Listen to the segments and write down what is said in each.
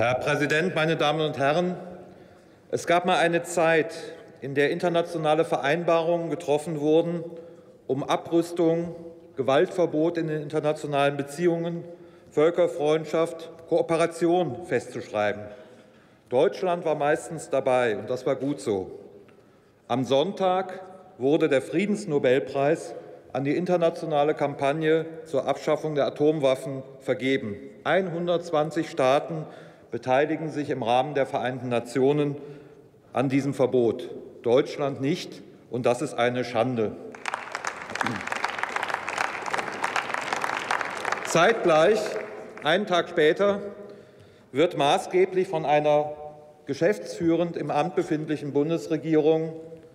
Herr Präsident, meine Damen und Herren! Es gab mal eine Zeit, in der internationale Vereinbarungen getroffen wurden, um Abrüstung, Gewaltverbot in den internationalen Beziehungen, Völkerfreundschaft, Kooperation festzuschreiben. Deutschland war meistens dabei, und das war gut so. Am Sonntag wurde der Friedensnobelpreis an die internationale Kampagne zur Abschaffung der Atomwaffen vergeben. 120 Staaten beteiligen sich im Rahmen der Vereinten Nationen an diesem Verbot. Deutschland nicht, und das ist eine Schande. Zeitgleich, einen Tag später, wird maßgeblich von einer geschäftsführend im Amt befindlichen Bundesregierung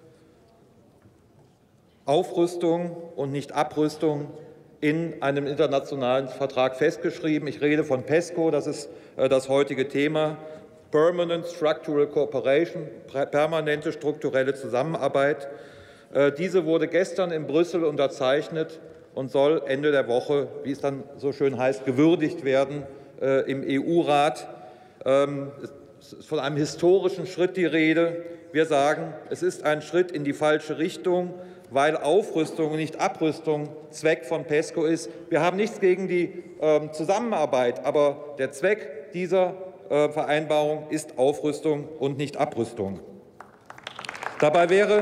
Aufrüstung und nicht Abrüstung in einem internationalen Vertrag festgeschrieben. Ich rede von PESCO, das ist das heutige Thema. Permanent Structural Cooperation, permanente strukturelle Zusammenarbeit. Diese wurde gestern in Brüssel unterzeichnet und soll Ende der Woche, wie es dann so schön heißt, gewürdigt werden im EU-Rat. Es ist von einem historischen Schritt die Rede. Wir sagen, es ist ein Schritt in die falsche Richtung, weil Aufrüstung und nicht Abrüstung Zweck von PESCO ist. Wir haben nichts gegen die Zusammenarbeit, aber der Zweck dieser Vereinbarung ist Aufrüstung und nicht Abrüstung. Dabei wäre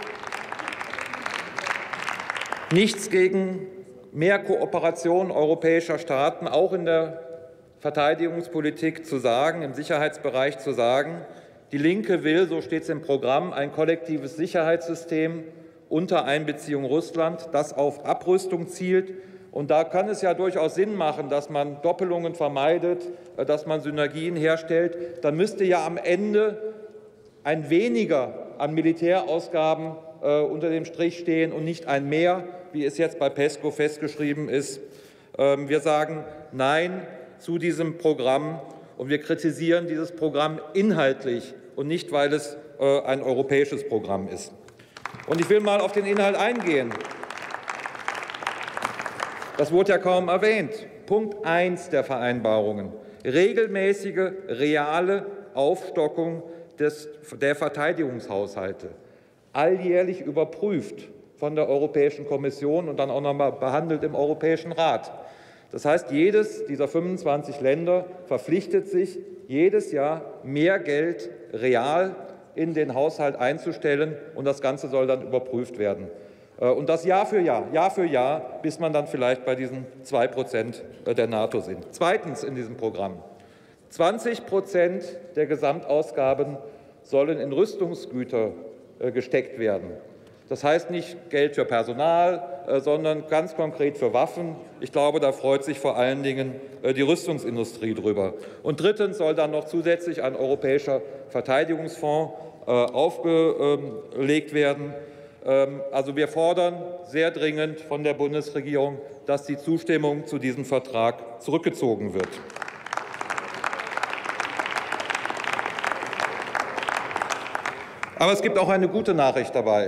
nichts gegen mehr Kooperation europäischer Staaten, auch in der Verteidigungspolitik zu sagen, im Sicherheitsbereich zu sagen. Die Linke will, so steht es im Programm, ein kollektives Sicherheitssystem unter Einbeziehung Russlands, das auf Abrüstung zielt. Und da kann es ja durchaus Sinn machen, dass man Doppelungen vermeidet, dass man Synergien herstellt. Dann müsste ja am Ende ein Weniger an Militärausgaben unter dem Strich stehen und nicht ein Mehr, wie es jetzt bei PESCO festgeschrieben ist. Wir sagen Nein zu diesem Programm, und wir kritisieren dieses Programm inhaltlich und nicht, weil es ein europäisches Programm ist. Und ich will mal auf den Inhalt eingehen. Das wurde ja kaum erwähnt. Punkt 1 der Vereinbarungen: regelmäßige, reale Aufstockung der Verteidigungshaushalte, alljährlich überprüft von der Europäischen Kommission und dann auch noch mal behandelt im Europäischen Rat. Das heißt, jedes dieser 25 Länder verpflichtet sich, jedes Jahr mehr Geld real in den Haushalt einzustellen, und das Ganze soll dann überprüft werden. Und das Jahr für Jahr, bis man dann vielleicht bei diesen 2% der NATO sind. Zweitens in diesem Programm: 20% der Gesamtausgaben sollen in Rüstungsgüter gesteckt werden. Das heißt nicht Geld für Personal, sondern ganz konkret für Waffen. Ich glaube, da freut sich vor allen Dingen die Rüstungsindustrie drüber. Und drittens soll dann noch zusätzlich ein europäischer Verteidigungsfonds aufgelegt werden. Also wir fordern sehr dringend von der Bundesregierung, dass die Zustimmung zu diesem Vertrag zurückgezogen wird. Aber es gibt auch eine gute Nachricht dabei.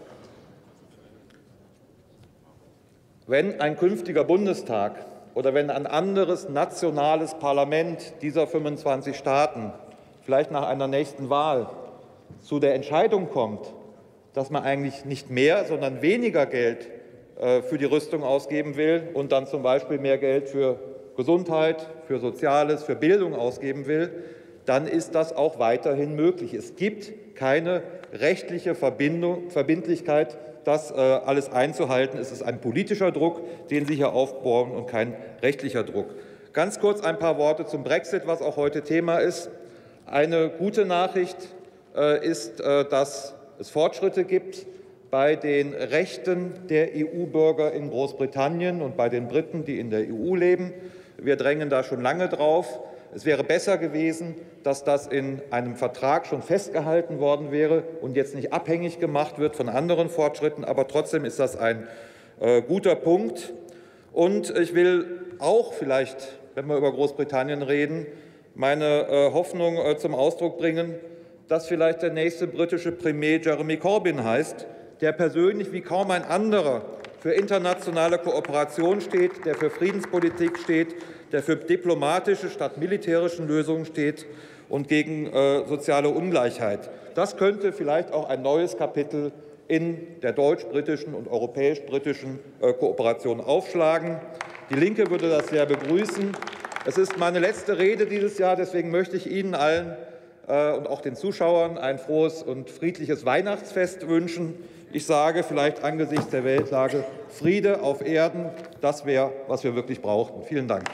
Wenn ein künftiger Bundestag oder wenn ein anderes nationales Parlament dieser 25 Staaten vielleicht nach einer nächsten Wahl zu der Entscheidung kommt, dass man eigentlich nicht mehr, sondern weniger Geld für die Rüstung ausgeben will und dann zum Beispiel mehr Geld für Gesundheit, für Soziales, für Bildung ausgeben will, dann ist das auch weiterhin möglich. Es gibt keine rechtliche Verbindlichkeit, das alles einzuhalten. Es ist ein politischer Druck, den Sie hier aufbauen, und kein rechtlicher Druck. Ganz kurz ein paar Worte zum Brexit, was auch heute Thema ist. Eine gute Nachricht ist, dass es Fortschritte gibt bei den Rechten der EU-Bürger in Großbritannien und bei den Briten, die in der EU leben. Wir drängen da schon lange drauf. Es wäre besser gewesen, dass das in einem Vertrag schon festgehalten worden wäre und jetzt nicht abhängig gemacht wird von anderen Fortschritten. Aber trotzdem ist das ein guter Punkt. Und ich will auch vielleicht, wenn wir über Großbritannien reden, meine Hoffnung zum Ausdruck bringen, dass vielleicht der nächste britische Premier Jeremy Corbyn heißt, der persönlich wie kaum ein anderer für internationale Kooperation steht, der für Friedenspolitik steht, der für diplomatische statt militärischen Lösungen steht und gegen soziale Ungleichheit. Das könnte vielleicht auch ein neues Kapitel in der deutsch-britischen und europäisch-britischen Kooperation aufschlagen. Die Linke würde das sehr begrüßen. Es ist meine letzte Rede dieses Jahr, deswegen möchte ich Ihnen allen und auch den Zuschauern ein frohes und friedliches Weihnachtsfest wünschen. Ich sage vielleicht angesichts der Weltlage Friede auf Erden, das wäre, was wir wirklich brauchten. Vielen Dank.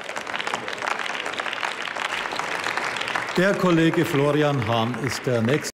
Der Kollege Florian Hahn ist der Nächste.